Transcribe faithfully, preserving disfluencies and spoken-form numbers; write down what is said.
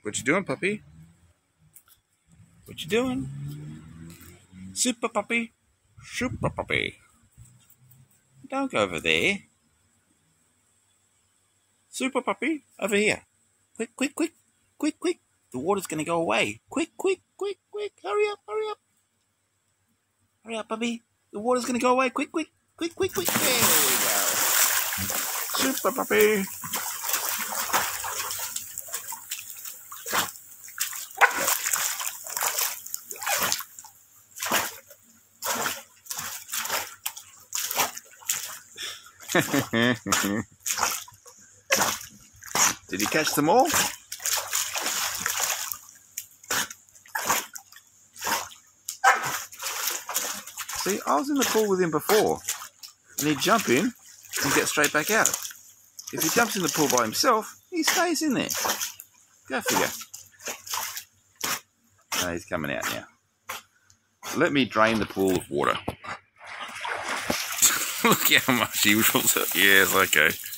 What you doing, puppy? What you doing? Super puppy. Super puppy. Don't go over there. Super puppy, over here. Quick, quick, quick. Quick, quick. The water's going to go away. Quick, quick, quick, quick. Hurry up, hurry up. Hurry up, puppy. The water's going to go away. Quick, quick. Quick, quick, quick. There we go. Super puppy. Did you catch them all? See, I was in the pool with him before, and he'd jump in and get straight back out. If he jumps in the pool by himself, he stays in there. Go figure. No, he's coming out now. Let me drain the pool of water. Look how much he was. Yes, okay.